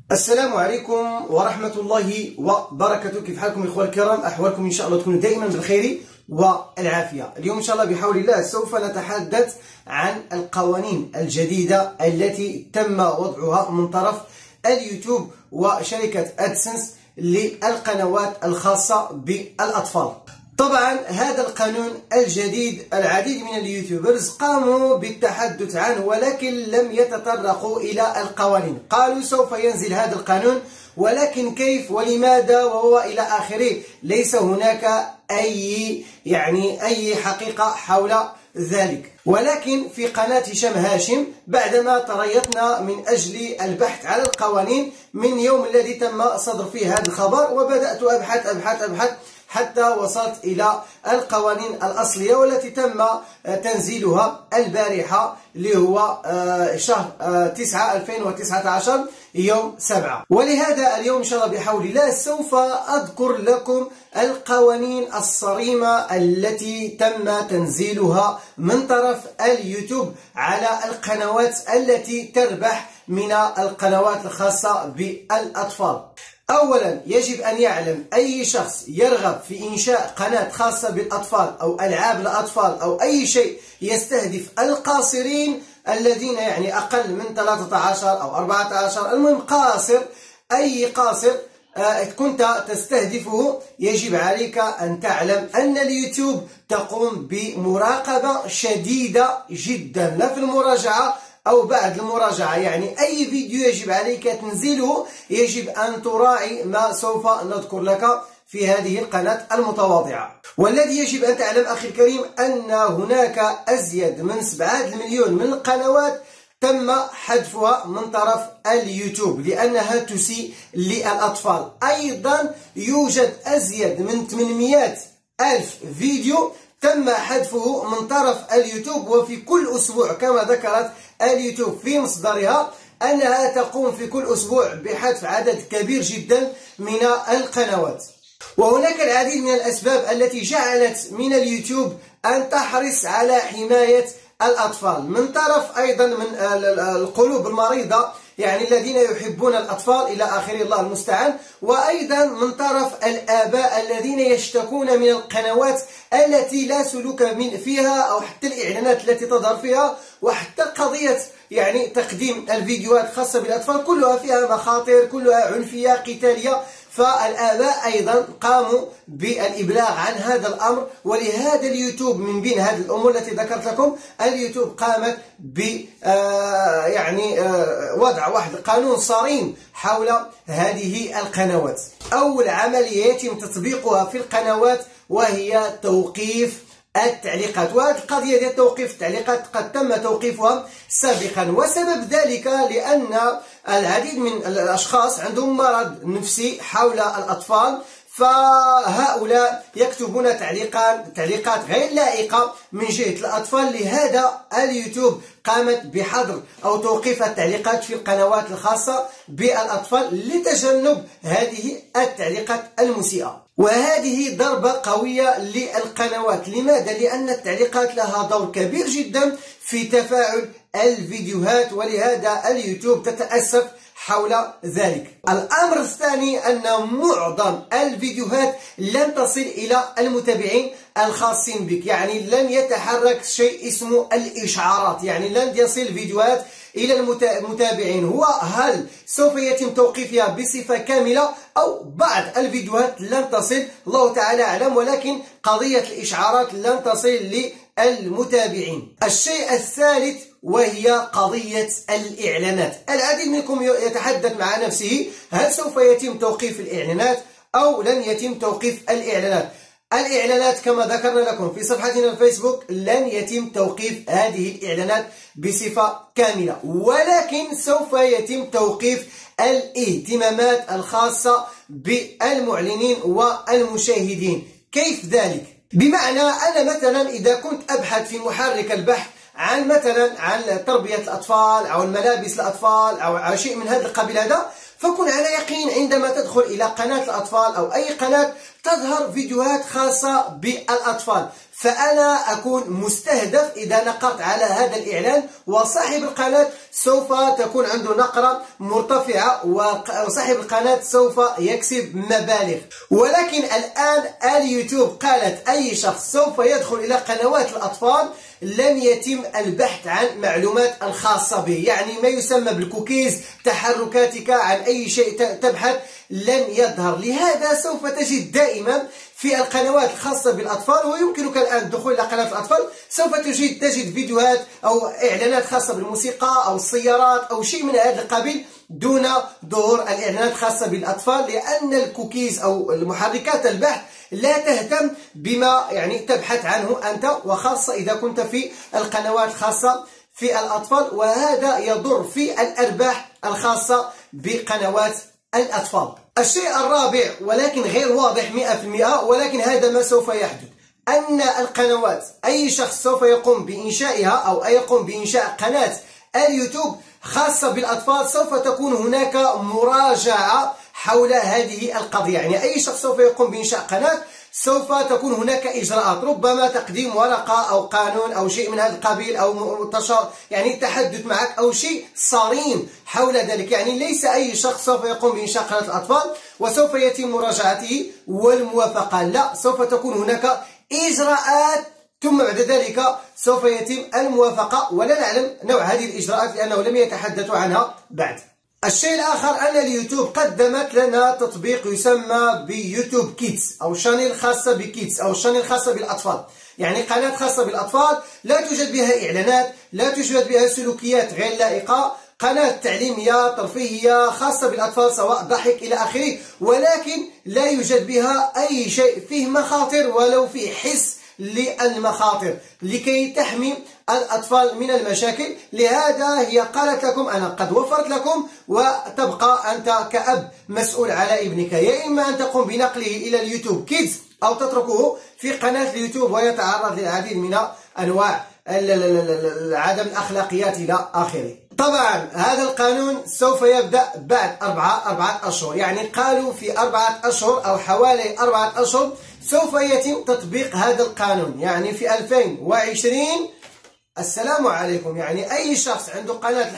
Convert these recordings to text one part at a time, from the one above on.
السلام عليكم ورحمة الله وبركاته. كيف حالكم إخوة الكرام؟ أحوالكم إن شاء الله تكون دائما بالخير والعافية. اليوم إن شاء الله بحول الله سوف نتحدث عن القوانين الجديدة التي تم وضعها من طرف اليوتيوب وشركة أدسنس للقنوات الخاصة بالأطفال. طبعا هذا القانون الجديد العديد من اليوتيوبرز قاموا بالتحدث عنه، ولكن لم يتطرقوا إلى القوانين. قالوا سوف ينزل هذا القانون، ولكن كيف ولماذا وهو إلى آخره. ليس هناك أي حقيقة حول ذلك. ولكن في قناة هشام هاشم بعدما تريثنا من أجل البحث على القوانين من يوم الذي تم صدر فيه هذا الخبر، وبدأت أبحث حتى وصلت إلى القوانين الأصلية والتي تم تنزيلها البارحة اللي هو شهر 9/2019 يوم 7. ولهذا اليوم إن شاء الله بحول الله سوف أذكر لكم القوانين الصارمة التي تم تنزيلها من طرف اليوتيوب على القنوات التي تربح من القنوات الخاصة بالأطفال. أولا يجب أن يعلم أي شخص يرغب في إنشاء قناة خاصة بالأطفال أو ألعاب الأطفال أو أي شيء يستهدف القاصرين الذين أقل من 13 أو 14، المهم قاصر، أي قاصر كنت تستهدفه، يجب عليك أن تعلم أن اليوتيوب تقوم بمراقبة شديدة جدا، لا في المراجعة أو بعد المراجعة. أي فيديو يجب عليك تنزيله يجب أن تراعي ما سوف نذكر لك في هذه القناة المتواضعة. والذي يجب أن تعلم أخي الكريم أن هناك أزيد من 7 مليون من القنوات تم حذفها من طرف اليوتيوب لأنها تسيء للأطفال. أيضا يوجد أزيد من 800 ألف فيديو تم حذفه من طرف اليوتيوب، وفي كل أسبوع كما ذكرت اليوتيوب في مصدرها أنها تقوم في كل أسبوع بحذف عدد كبير جدا من القنوات. وهناك العديد من الأسباب التي جعلت من اليوتيوب أن تحرص على حماية الأطفال من طرف أيضا من القلوب المريضة، الذين يحبون الأطفال إلى آخره، الله المستعان. وأيضا من طرف الآباء الذين يشتكون من القنوات التي لا سلوك فيها، أو حتى الإعلانات التي تظهر فيها، وحتى قضية تقديم الفيديوهات الخاصة بالأطفال كلها فيها مخاطر، كلها عنفية قتالية. فالآباء أيضا قاموا بالإبلاغ عن هذا الأمر، ولهذا اليوتيوب من بين هذه الأمور التي ذكرت لكم اليوتيوب قامت ب وضع واحد قانون صارم حول هذه القنوات. أول عملية يتم تطبيقها في القنوات وهي توقيف التعليقات. وهذه القضية ديال توقيف التعليقات قد تم توقيفها سابقا، وسبب ذلك لأن العديد من الأشخاص عندهم مرض نفسي حول الأطفال، فهؤلاء يكتبون تعليقات غير لائقة من جهة الأطفال. لهذا اليوتيوب قامت بحظر أو توقيف التعليقات في القنوات الخاصة بالأطفال لتجنب هذه التعليقات المسيئة. وهذه ضربة قوية للقنوات. لماذا؟ لأن التعليقات لها دور كبير جدا في تفاعل الفيديوهات، ولهذا اليوتيوب تتأسف حول ذلك. الأمر الثاني أن معظم الفيديوهات لن تصل إلى المتابعين الخاصين بك، لن يتحرك شيء اسمه الإشعارات، لن يصل فيديوهات إلى المتابعين. هل سوف يتم توقيفها بصفة كاملة أو بعض الفيديوهات لن تصل، الله تعالى أعلم، ولكن قضية الإشعارات لن تصل للمتابعين. الشيء الثالث وهي قضية الإعلانات. العديد منكم يتحدث مع نفسه هل سوف يتم توقيف الإعلانات أو لن يتم توقيف الإعلانات. الإعلانات كما ذكرنا لكم في صفحتنا الفيسبوك لن يتم توقيف هذه الإعلانات بصفة كاملة، ولكن سوف يتم توقيف الاهتمامات الخاصة بالمعلنين والمشاهدين. كيف ذلك؟ بمعنى أنا مثلا إذا كنت أبحث في محرك البحث عن تربية الأطفال أو الملابس الأطفال أو شيء من هذا القبيل هذا، فكن على يقين عندما تدخل إلى قناة الأطفال أو أي قناة تظهر فيديوهات خاصة بالأطفال، فأنا أكون مستهدف إذا نقرت على هذا الإعلان، وصاحب القناة سوف تكون عنده نقرة مرتفعة، وصاحب القناة سوف يكسب مبالغ. ولكن الآن اليوتيوب قالت أي شخص سوف يدخل إلى قنوات الأطفال لن يتم البحث عن معلومات الخاصة به، يعني ما يسمى بالكوكيز، تحركاتك عن أي شيء تبحث لن يظهر. لهذا سوف تجد دائما في القنوات الخاصة بالأطفال، ويمكنك الآن الدخول إلى قناة الأطفال، سوف تجد فيديوهات أو إعلانات خاصة بالموسيقى أو السيارات أو شيء من هذا القبيل، دون ظهور الإعلانات الخاصة بالأطفال، لأن الكوكيز أو المحركات البحث لا تهتم بما يعني تبحث عنه أنت، وخاصة إذا كنت في القنوات الخاصة في الأطفال، وهذا يضر في الأرباح الخاصة بقنوات الأطفال. الشيء الرابع ولكن غير واضح 100%، ولكن هذا ما سوف يحدث، أن القنوات أي شخص سوف يقوم بإنشائها أو يقوم بإنشاء قناة اليوتيوب خاصة بالأطفال، سوف تكون هناك مراجعة حول هذه القضية. يعني أي شخص سوف يقوم بإنشاء قناة سوف تكون هناك إجراءات، ربما تقديم ورقة أو قانون أو شيء من هذا القبيل، أو يعني تحدث معك أو شيء صارم حول ذلك. يعني ليس أي شخص سوف يقوم بإنشاء قناة الأطفال وسوف يتم مراجعته والموافقة، لا، سوف تكون هناك إجراءات ثم بعد ذلك سوف يتم الموافقة، ولا نعلم نوع هذه الإجراءات لأنه لم يتحدثوا عنها بعد. الشيء الآخر أن اليوتيوب قدمت لنا تطبيق يسمى بيوتيوب كيدز أو شانيل خاصة بكيدز أو شانيل خاصة بالأطفال، يعني قناة خاصة بالأطفال لا توجد بها إعلانات، لا توجد بها سلوكيات غير لائقة، قناة تعليمية ترفيهية خاصة بالأطفال سواء ضحك إلى آخره، ولكن لا يوجد بها أي شيء فيه مخاطر ولو فيه حس للمخاطر لكي تحمي الأطفال من المشاكل. لهذا هي قالت لكم أنا قد وفرت لكم، وتبقى أنت كأب مسؤول على ابنك، يا إما أن تقوم بنقله إلى اليوتيوب كيدز أو تتركه في قناة اليوتيوب ويتعرض للعديد من أنواع عدم الأخلاقيات إلى آخره. طبعا هذا القانون سوف يبدأ بعد أربعة أشهر، يعني قالوا في 4 أشهر أو حوالي 4 أشهر سوف يتم تطبيق هذا القانون، يعني في 2020. السلام عليكم. يعني أي شخص عنده قناة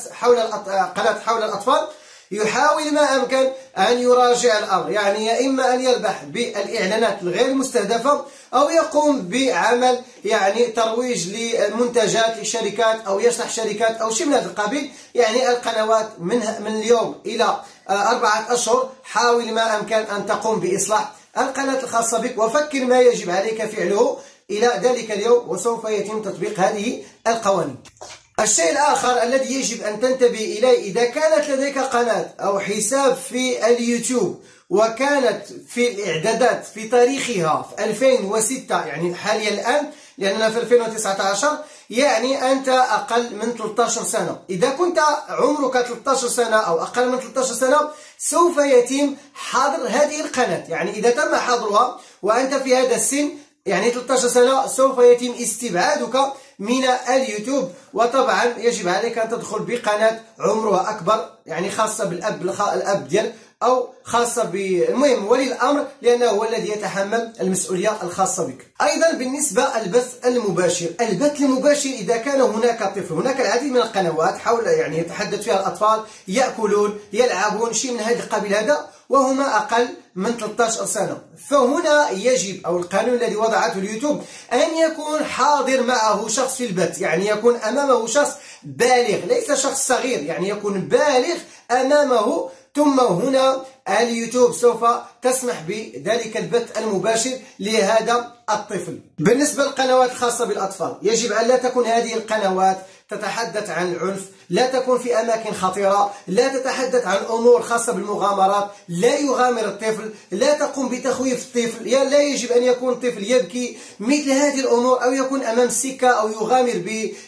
حول الأطفال يحاول ما أمكن أن يراجع الأمر، يعني يا إما أن يربح بالإعلانات الغير مستهدفة أو يقوم بعمل يعني ترويج لمنتجات للشركات أو يشرح شركات أو شيء من هذا القبيل. يعني القنوات من اليوم إلى 4 أشهر حاول ما أمكن أن تقوم بإصلاح القناة الخاصة بك، وفكر ما يجب عليك فعله إلى ذلك اليوم، وسوف يتم تطبيق هذه القوانين. الشيء الآخر الذي يجب أن تنتبه إليه، إذا كانت لديك قناة أو حساب في اليوتيوب وكانت في الإعدادات في تاريخها في 2006، يعني حاليا الآن لأننا في 2019، يعني أنت أقل من 13 سنة. إذا كنت عمرك 13 سنة أو أقل من 13 سنة سوف يتم حظر هذه القناة، يعني إذا تم حظرها وأنت في هذا السن يعني 13 سنة سوف يتم استبعادك من اليوتيوب. وطبعا يجب عليك أن تدخل بقناة عمرها أكبر، يعني خاصة الأب ديالك أو خاصة بالمهم ولي الأمر، لأنه هو الذي يتحمل المسؤولية الخاصة بك. أيضا بالنسبة البث المباشر، البث المباشر إذا كان هناك طفل، هناك العديد من القنوات حول يعني يتحدث فيها الأطفال يأكلون يلعبون شيء من هذا القبيل هذا وهما أقل من 13 سنة، فهنا يجب أو القانون الذي وضعته اليوتيوب أن يكون حاضر معه شخص في البث، يعني يكون أمامه شخص بالغ ليس شخص صغير، يعني يكون بالغ أمامه، ثم هنا اليوتيوب سوف تسمح بذلك البث المباشر لهذا الطفل. بالنسبة للقنوات الخاصة بالأطفال يجب أن لا تكون هذه القنوات تتحدث عن العنف، لا تكون في أماكن خطيرة، لا تتحدث عن أمور خاصة بالمغامرات، لا يغامر الطفل، لا تقوم بتخويف الطفل، لا يجب أن يكون الطفل يبكي، مثل هذه الأمور، أو يكون أمام السكة أو يغامر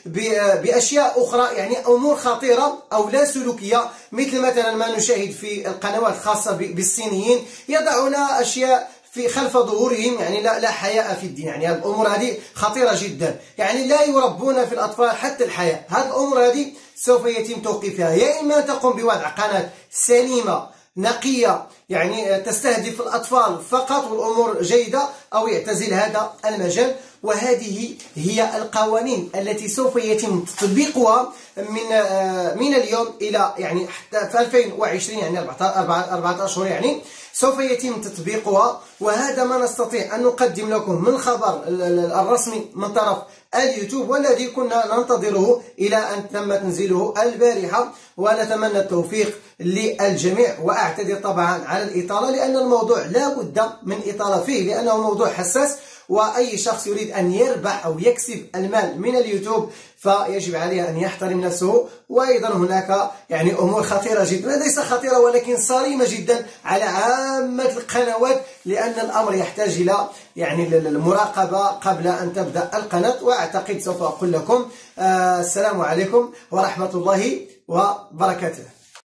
بأشياء أخرى، يعني أمور خطيرة أو لا سلوكية، مثل مثلا ما نشاهد في القنوات الخاصة بالصينيين يضعون أشياء في خلف ظهورهم، يعني لا حياء في الدين، يعني الأمور هذه خطيرة جدا، يعني لا يربون في الأطفال حتى الحياء. هذه الأمور هذه سوف يتم توقيفها، يا إما تقوم بوضع قناة سليمة نقية يعني تستهدف الأطفال فقط والأمور جيدة، أو يعتزل هذا المجال. وهذه هي القوانين التي سوف يتم تطبيقها من اليوم إلى يعني حتى في 2020، يعني 4 أشهر يعني سوف يتم تطبيقها. وهذا ما نستطيع أن نقدم لكم من خبر الرسمي من طرف اليوتيوب، والذي كنا ننتظره إلى أن تم تنزيله البارحة. ونتمنى التوفيق للجميع، وأعتذر طبعا على الإطالة، لأن الموضوع لا بد من إطالة فيه، لأنه موضوع حساس، وأي شخص يريد أن يربح أو يكسب المال من اليوتيوب فيجب عليه أن يحترم نفسه. وأيضا هناك يعني أمور خطيرة جدا، ليس خطيرة ولكن صارمة جدا على عامة القنوات، لأن الأمر يحتاج إلى يعني المراقبة قبل أن تبدأ القناة. وأعتقد سوف أقول لكم السلام عليكم ورحمة الله وبركاته.